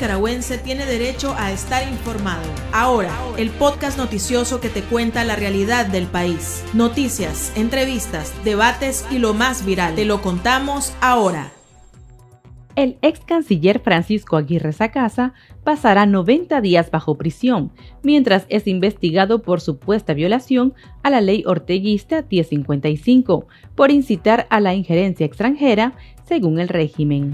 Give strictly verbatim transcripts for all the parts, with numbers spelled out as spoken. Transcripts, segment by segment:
nicaragüense tiene derecho a estar informado. Ahora, el podcast noticioso que te cuenta la realidad del país. Noticias, entrevistas, debates y lo más viral. Te lo contamos ahora. El ex canciller Francisco Aguirre Sacasa pasará noventa días bajo prisión, mientras es investigado por supuesta violación a la ley orteguista diez cincuenta y cinco, por incitar a la injerencia extranjera, según el régimen.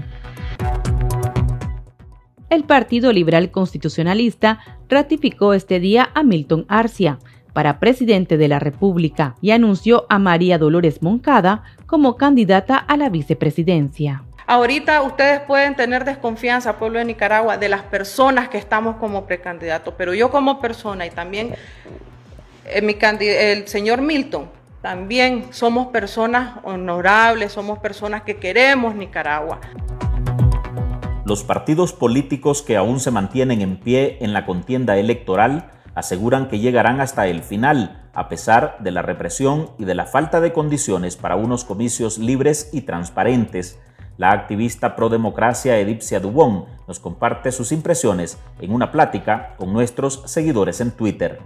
El Partido Liberal Constitucionalista ratificó este día a Milton Arcia para presidente de la República y anunció a María Dolores Moncada como candidata a la vicepresidencia. Ahorita ustedes pueden tener desconfianza, pueblo de Nicaragua, de las personas que estamos como precandidatos, pero yo como persona y también eh, mi el señor Milton, también somos personas honorables, somos personas que queremos Nicaragua. Los partidos políticos que aún se mantienen en pie en la contienda electoral aseguran que llegarán hasta el final, a pesar de la represión y de la falta de condiciones para unos comicios libres y transparentes. La activista pro democracia Edipcia Dubón nos comparte sus impresiones en una plática con nuestros seguidores en Twitter.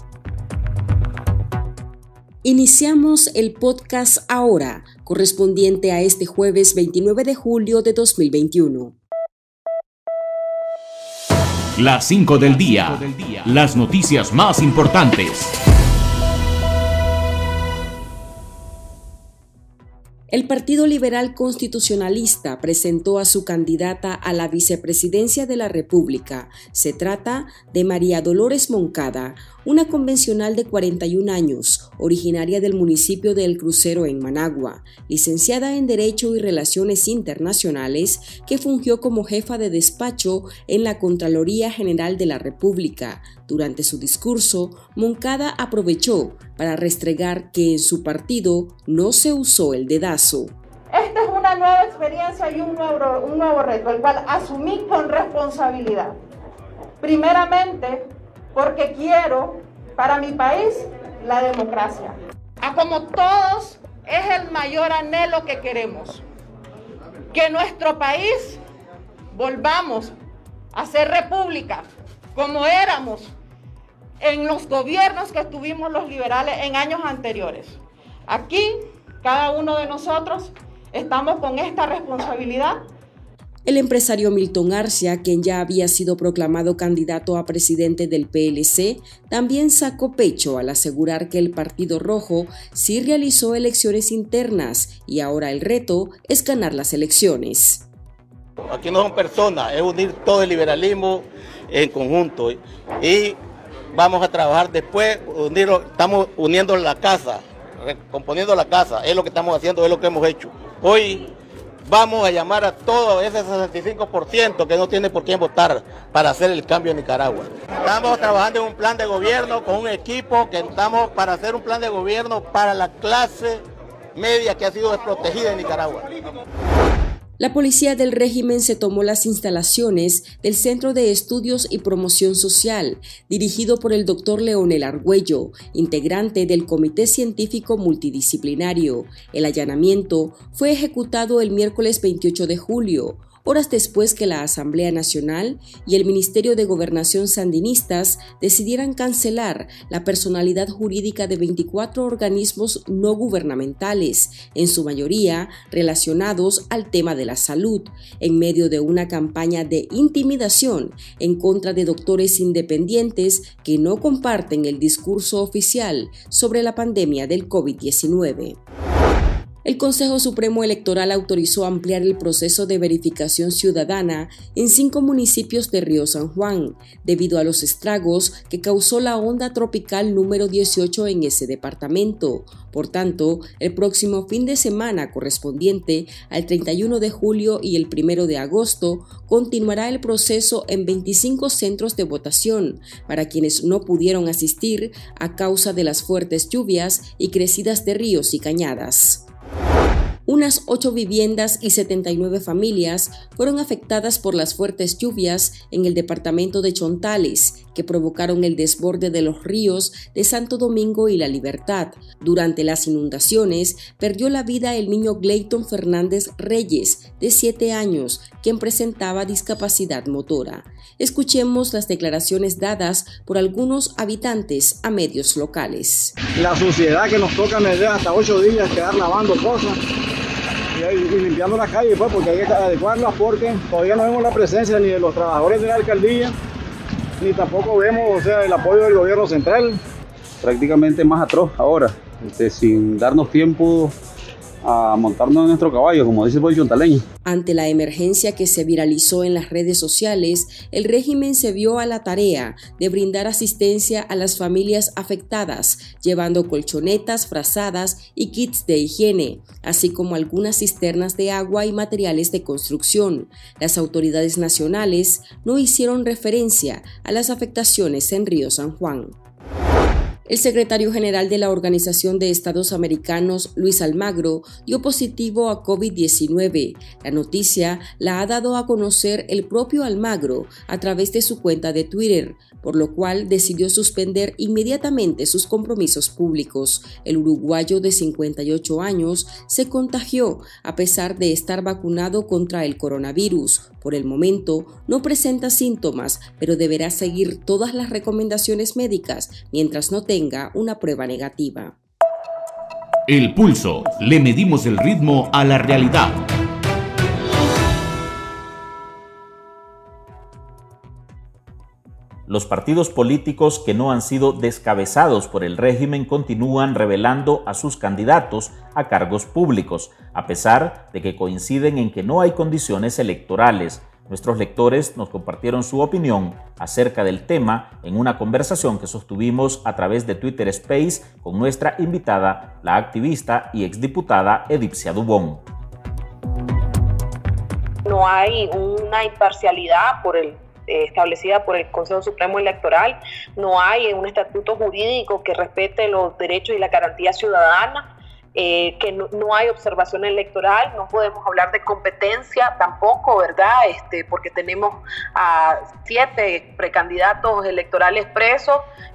Iniciamos el podcast ahora, correspondiente a este jueves veintinueve de julio de dos mil veintiuno. Las cinco del día, las noticias más importantes. El Partido Liberal Constitucionalista presentó a su candidata a la vicepresidencia de la República. Se trata de María Dolores Moncada, una convencional de cuarenta y un años, originaria del municipio de El Crucero en Managua, licenciada en Derecho y Relaciones Internacionales, que fungió como jefa de despacho en la Contraloría General de la República. Durante su discurso, Moncada aprovechó para restregar que en su partido no se usó el dedazo. Esta es una nueva experiencia y un nuevo, un nuevo reto, el cual asumí con responsabilidad. Primeramente, porque quiero para mi país la democracia. A como todos, es el mayor anhelo que queremos. Que nuestro país volvamos a ser república, como éramos en los gobiernos que tuvimos los liberales en años anteriores. Aquí, cada uno de nosotros estamos con esta responsabilidad. El empresario Milton Arcia, quien ya había sido proclamado candidato a presidente del P L C, también sacó pecho al asegurar que el Partido Rojo sí realizó elecciones internas y ahora el reto es ganar las elecciones. Aquí no son personas, es unir todo el liberalismo en conjunto y vamos a trabajar después, unirlo, estamos uniendo la casa, recomponiendo la casa, es lo que estamos haciendo, es lo que hemos hecho. Hoy vamos a llamar a todo ese sesenta y cinco por ciento que no tiene por quién votar para hacer el cambio en Nicaragua. Estamos trabajando en un plan de gobierno con un equipo que estamos para hacer un plan de gobierno para la clase media que ha sido desprotegida en Nicaragua. La policía del régimen se tomó las instalaciones del Centro de Estudios y Promoción Social, dirigido por el doctor Leonel Argüello, integrante del Comité Científico Multidisciplinario. El allanamiento fue ejecutado el miércoles veintiocho de julio, horas después que la Asamblea Nacional y el Ministerio de Gobernación sandinistas decidieran cancelar la personalidad jurídica de veinticuatro organismos no gubernamentales, en su mayoría relacionados al tema de la salud, en medio de una campaña de intimidación en contra de doctores independientes que no comparten el discurso oficial sobre la pandemia del COVID diecinueve. El Consejo Supremo Electoral autorizó ampliar el proceso de verificación ciudadana en cinco municipios de Río San Juan, debido a los estragos que causó la onda tropical número dieciocho en ese departamento. Por tanto, el próximo fin de semana correspondiente al treinta y uno de julio y el primero de agosto continuará el proceso en veinticinco centros de votación para quienes no pudieron asistir a causa de las fuertes lluvias y crecidas de ríos y cañadas. Unas ocho viviendas y setenta y nueve familias fueron afectadas por las fuertes lluvias en el departamento de Chontales, que provocaron el desborde de los ríos de Santo Domingo y La Libertad. Durante las inundaciones, perdió la vida el niño Gleiton Fernández Reyes, de siete años, quien presentaba discapacidad motora. Escuchemos las declaraciones dadas por algunos habitantes a medios locales. La suciedad que nos toca me deja hasta ocho días quedar lavando cosas y, y limpiando las calles, pues, porque hay que adecuarlas, porque todavía no vemos la presencia ni de los trabajadores de la alcaldía, ni tampoco vemos, o sea, el apoyo del gobierno central. Prácticamente más atroz ahora, este, sin darnos tiempo a montarnos en nuestro caballo, como dice el pueblo chontaleño. Ante la emergencia que se viralizó en las redes sociales, el régimen se vio a la tarea de brindar asistencia a las familias afectadas, llevando colchonetas, frazadas y kits de higiene, así como algunas cisternas de agua y materiales de construcción. Las autoridades nacionales no hicieron referencia a las afectaciones en Río San Juan. El secretario general de la Organización de Estados Americanos, Luis Almagro, dio positivo a COVID diecinueve. La noticia la ha dado a conocer el propio Almagro a través de su cuenta de Twitter, por lo cual decidió suspender inmediatamente sus compromisos públicos. El uruguayo de cincuenta y ocho años se contagió a pesar de estar vacunado contra el coronavirus. Por el momento no presenta síntomas, pero deberá seguir todas las recomendaciones médicas mientras no tenga una prueba negativa. El Pulso. Le medimos el ritmo a la realidad. Los partidos políticos que no han sido descabezados por el régimen continúan revelando a sus candidatos a cargos públicos, a pesar de que coinciden en que no hay condiciones electorales. Nuestros lectores nos compartieron su opinión acerca del tema en una conversación que sostuvimos a través de Twitter Space con nuestra invitada, la activista y exdiputada Edipcia Dubón. No hay una imparcialidad por el establecida por el Consejo Supremo Electoral, no hay un estatuto jurídico que respete los derechos y la garantía ciudadana, eh, que no, no hay observación electoral, no podemos hablar de competencia tampoco, ¿verdad? Este, porque tenemos a siete precandidatos electorales presos,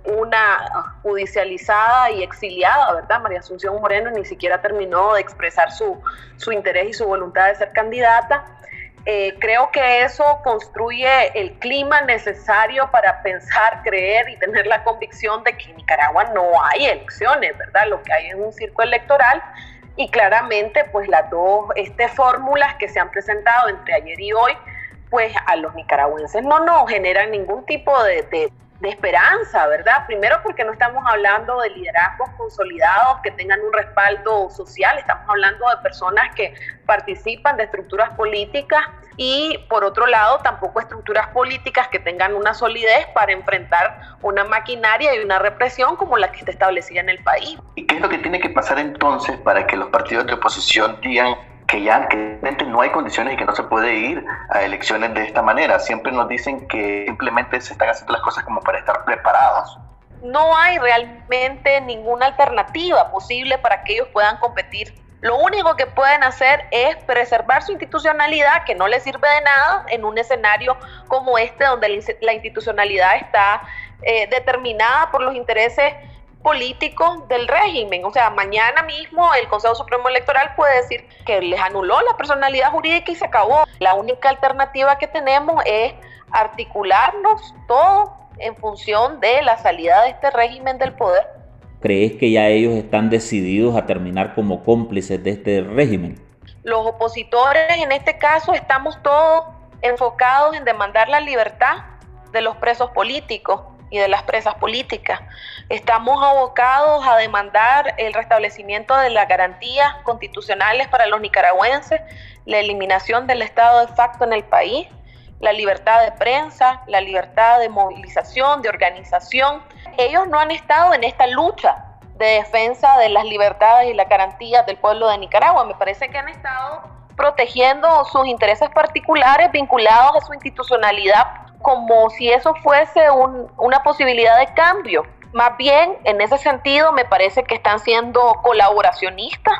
una judicializada y exiliada, ¿verdad? María Asunción Moreno ni siquiera terminó de expresar su, su interés y su voluntad de ser candidata. Eh, creo que eso construye el clima necesario para pensar, creer y tener la convicción de que en Nicaragua no hay elecciones, ¿verdad? Lo que hay es un circo electoral y claramente pues las dos este, fórmulas que se han presentado entre ayer y hoy, pues a los nicaragüenses no nos generan ningún tipo de, de, de esperanza, ¿verdad? Primero porque no estamos hablando de liderazgos consolidados que tengan un respaldo social, estamos hablando de personas que participan de estructuras políticas y por otro lado tampoco estructuras políticas que tengan una solidez para enfrentar una maquinaria y una represión como la que está establecida en el país. ¿Y qué es lo que tiene que pasar entonces para que los partidos de oposición digan que ya que no hay condiciones y que no se puede ir a elecciones de esta manera? Siempre nos dicen que simplemente se están haciendo las cosas como para estar preparados. No hay realmente ninguna alternativa posible para que ellos puedan competir. Lo único que pueden hacer es preservar su institucionalidad, que no les sirve de nada en un escenario como este, donde la institucionalidad está eh, determinada por los intereses políticos del régimen. O sea, mañana mismo el Consejo Supremo Electoral puede decir que les anuló la personalidad jurídica y se acabó. La única alternativa que tenemos es articularnos todos en función de la salida de este régimen del poder. ¿Crees que ya ellos están decididos a terminar como cómplices de este régimen? Los opositores en este caso estamos todos enfocados en demandar la libertad de los presos políticos y de las presas políticas. Estamos abocados a demandar el restablecimiento de las garantías constitucionales para los nicaragüenses, la eliminación del estado de facto en el país, la libertad de prensa, la libertad de movilización, de organización. Ellos no han estado en esta lucha de defensa de las libertades y las garantías del pueblo de Nicaragua. Me parece que han estado protegiendo sus intereses particulares vinculados a su institucionalidad, como si eso fuese un, una posibilidad de cambio. Más bien, en ese sentido, me parece que están siendo colaboracionistas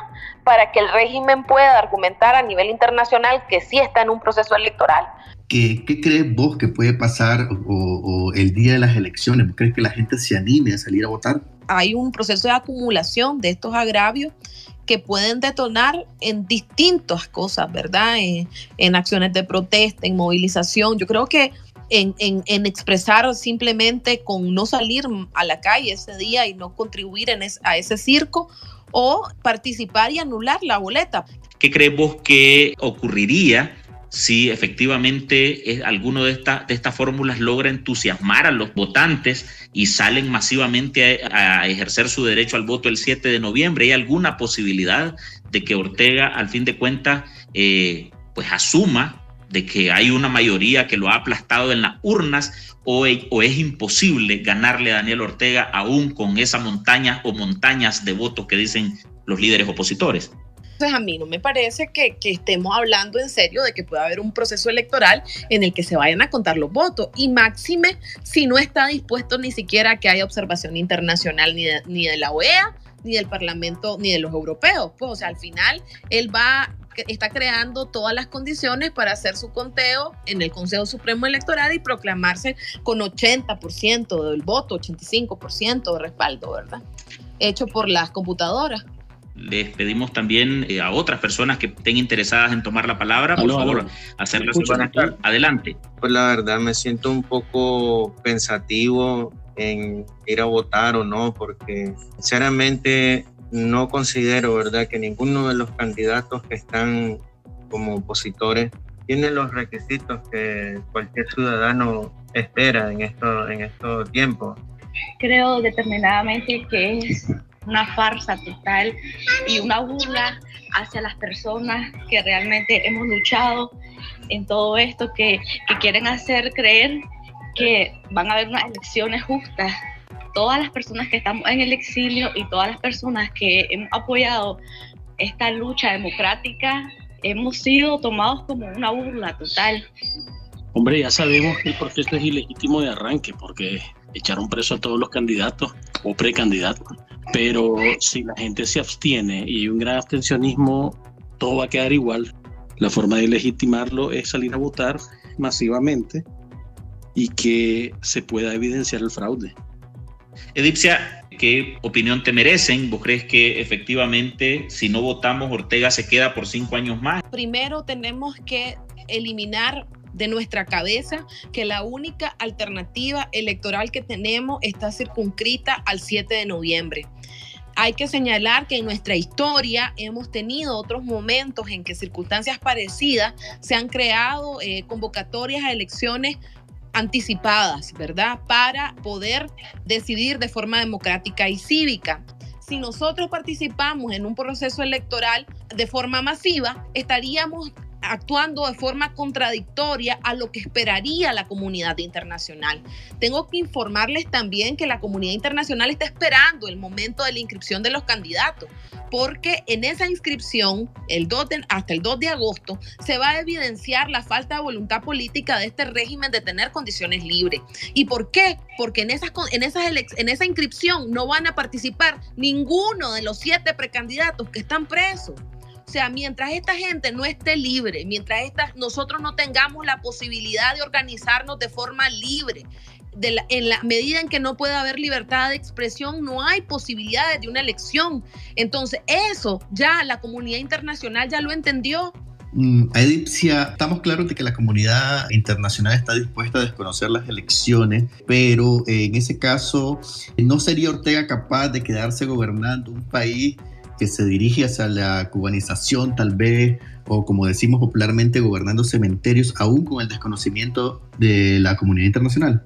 para que el régimen pueda argumentar a nivel internacional que sí está en un proceso electoral. ¿Qué, qué crees vos que puede pasar o, o el día de las elecciones? ¿Crees que la gente se anime a salir a votar? Hay un proceso de acumulación de estos agravios que pueden detonar en distintas cosas, ¿verdad? En, en acciones de protesta, en movilización. Yo creo que en, en, en expresar simplemente con no salir a la calle ese día y no contribuir en es, a ese circo, o participar y anular la boleta. ¿Qué crees vos que ocurriría si efectivamente eh, alguno de, esta, de estas fórmulas logra entusiasmar a los votantes y salen masivamente a, a ejercer su derecho al voto el siete de noviembre? ¿Hay alguna posibilidad de que Ortega, al fin de cuentas, eh, pues asuma de que hay una mayoría que lo ha aplastado en las urnas, o, o es imposible ganarle a Daniel Ortega aún con esa montaña o montañas de votos que dicen los líderes opositores? Entonces a mí no me parece que, que estemos hablando en serio de que pueda haber un proceso electoral en el que se vayan a contar los votos, y máxime si no está dispuesto ni siquiera a que haya observación internacional ni de, ni de la O E A, ni del Parlamento, ni de los europeos. Pues, o sea, al final él va, está creando todas las condiciones para hacer su conteo en el Consejo Supremo Electoral y proclamarse con ochenta por ciento del voto, ochenta y cinco por ciento de respaldo, ¿verdad? Hecho por las computadoras. Les pedimos también eh, a otras personas que estén interesadas en tomar la palabra, por aló, favor, aló. hacer la solicitud. Adelante. Pues la verdad me siento un poco pensativo en ir a votar o no, porque sinceramente no considero, ¿verdad?, que ninguno de los candidatos que están como opositores tiene los requisitos que cualquier ciudadano espera en esto, en estos tiempos. Creo determinadamente que es una farsa total y una burla hacia las personas que realmente hemos luchado en todo esto, que, que quieren hacer creer que van a haber unas elecciones justas. Todas las personas que estamos en el exilio y todas las personas que hemos apoyado esta lucha democrática hemos sido tomados como una burla total. Hombre, ya sabemos que el proceso es ilegítimo de arranque porque echaron preso a todos los candidatos o precandidatos, pero si la gente se abstiene y hay un gran abstencionismo, todo va a quedar igual. La forma de legitimarlo es salir a votar masivamente y que se pueda evidenciar el fraude. Edipcia, ¿qué opinión te merecen? ¿Vos crees que efectivamente si no votamos Ortega se queda por cinco años más? Primero tenemos que eliminar de nuestra cabeza que la única alternativa electoral que tenemos está circunscrita al siete de noviembre. Hay que señalar que en nuestra historia hemos tenido otros momentos en que circunstancias parecidas se han creado eh, convocatorias a elecciones anticipadas, ¿verdad?, para poder decidir de forma democrática y cívica. Si nosotros participamos en un proceso electoral de forma masiva, estaríamos actuando de forma contradictoria a lo que esperaría la comunidad internacional. Tengo que informarles también que la comunidad internacional está esperando el momento de la inscripción de los candidatos, porque en esa inscripción, el dos de, hasta el dos de agosto, se va a evidenciar la falta de voluntad política de este régimen de tener condiciones libres. ¿Y por qué? Porque en, esas, en, esas en esa inscripción no van a participar ninguno de los siete precandidatos que están presos. O sea, mientras esta gente no esté libre, mientras esta, nosotros no tengamos la posibilidad de organizarnos de forma libre, de la, en la medida en que no pueda haber libertad de expresión, no hay posibilidades de una elección. Entonces, eso ya la comunidad internacional ya lo entendió. Mm, Edipcia, estamos claros de que la comunidad internacional está dispuesta a desconocer las elecciones, pero eh, en ese caso, ¿no sería Ortega capaz de quedarse gobernando un país que se dirige hacia la cubanización tal vez, o como decimos popularmente, gobernando cementerios, aún con el desconocimiento de la comunidad internacional?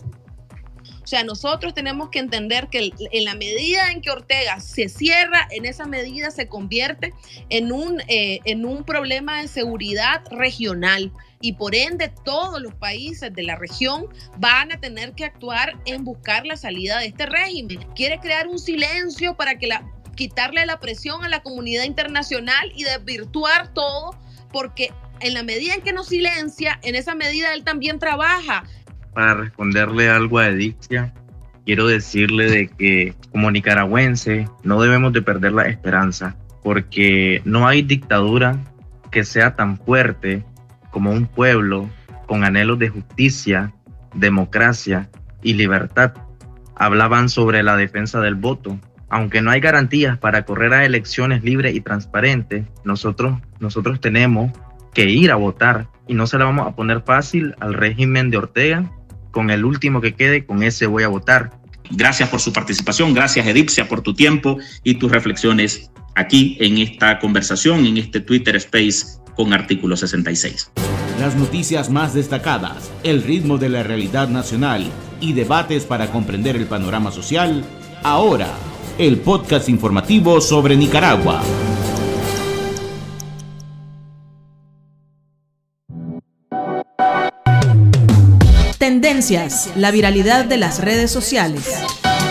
O sea, nosotros tenemos que entender que en la medida en que Ortega se cierra, en esa medida se convierte en un, eh, en un problema de seguridad regional, y por ende todos los países de la región van a tener que actuar en buscar la salida de este régimen. Quiere crear un silencio para que la quitarle la presión a la comunidad internacional y desvirtuar todo, porque en la medida en que nos silencia, en esa medida él también trabaja. Para responderle algo a Edipcia, quiero decirle de que como nicaragüense no debemos de perder la esperanza, porque no hay dictadura que sea tan fuerte como un pueblo con anhelos de justicia, democracia y libertad. Hablaban sobre la defensa del voto. Aunque no hay garantías para correr a elecciones libres y transparentes, nosotros, nosotros tenemos que ir a votar y no se la vamos a poner fácil al régimen de Ortega. Con el último que quede, con ese voy a votar. Gracias por su participación, gracias Edipcia por tu tiempo y tus reflexiones aquí en esta conversación, en este Twitter Space con Artículo sesenta y seis. Las noticias más destacadas, el ritmo de la realidad nacional y debates para comprender el panorama social, ahora el podcast informativo sobre Nicaragua. Tendencias, la viralidad de las redes sociales.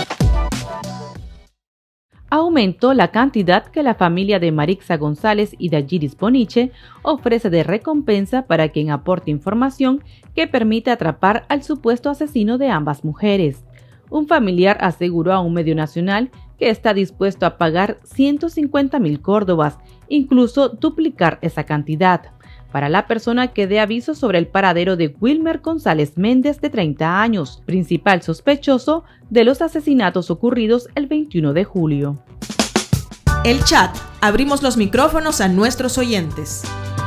Aumentó la cantidad que la familia de Marixa González y Dayiris Boniche ofrece de recompensa para quien aporte información que permita atrapar al supuesto asesino de ambas mujeres. Un familiar aseguró a un medio nacional que está dispuesto a pagar ciento cincuenta mil córdobas, incluso duplicar esa cantidad, para la persona que dé aviso sobre el paradero de Wilmer González Méndez, de treinta años, principal sospechoso de los asesinatos ocurridos el veintiuno de julio. El chat. Abrimos los micrófonos a nuestros oyentes.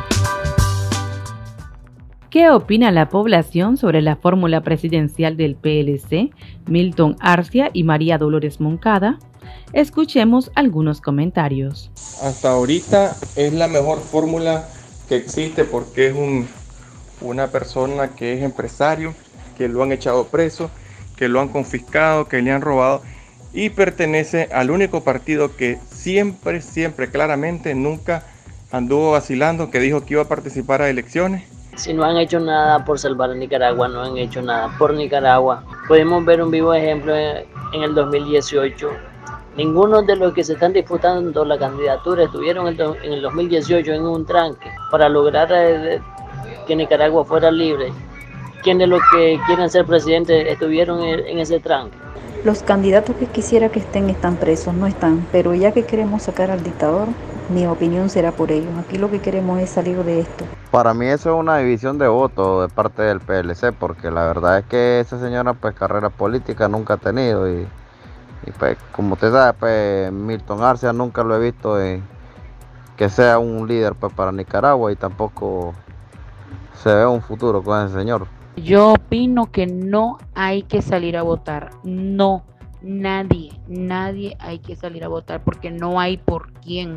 ¿Qué opina la población sobre la fórmula presidencial del P L C, Milton Arcia y María Dolores Moncada? Escuchemos algunos comentarios. Hasta ahorita es la mejor fórmula que existe porque es un, una persona que es empresario, que lo han echado preso, que lo han confiscado, que le han robado y pertenece al único partido que siempre, siempre, claramente, nunca anduvo vacilando, que dijo que iba a participar a elecciones. Si no han hecho nada por salvar a Nicaragua, no han hecho nada por Nicaragua. Podemos ver un vivo ejemplo en, en el dos mil dieciocho. Ninguno de los que se están disputando la candidatura estuvieron en el, en el dos mil dieciocho en un tranque para lograr eh, que Nicaragua fuera libre. ¿Quiénes de los que quieren ser presidentes estuvieron en, en ese tranque? Los candidatos que quisiera que estén están presos, no están, pero ya que queremos sacar al dictador, mi opinión será por ellos. Aquí lo que queremos es salir de esto. Para mí eso es una división de votos de parte del P L C, porque la verdad es que esa señora pues carrera política nunca ha tenido y, y pues como usted sabe, pues Milton Arcia nunca lo he visto en, que sea un líder pues para Nicaragua y tampoco se ve un futuro con ese señor. Yo opino que no hay que salir a votar, no, nadie, nadie hay que salir a votar porque no hay por quién.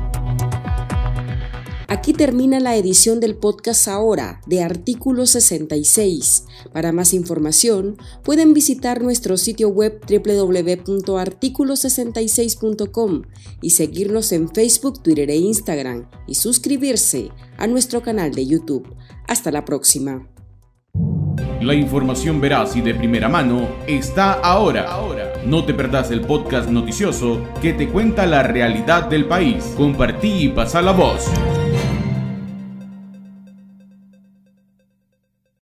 Aquí termina la edición del podcast Ahora de Artículo sesenta y seis. Para más información pueden visitar nuestro sitio web doble u doble u doble u punto artículo sesenta y seis punto com y seguirnos en Facebook, Twitter e Instagram y suscribirse a nuestro canal de YouTube. Hasta la próxima. La información veraz y de primera mano está ahora. No te perdás el podcast noticioso que te cuenta la realidad del país. Compartí y pasa la voz.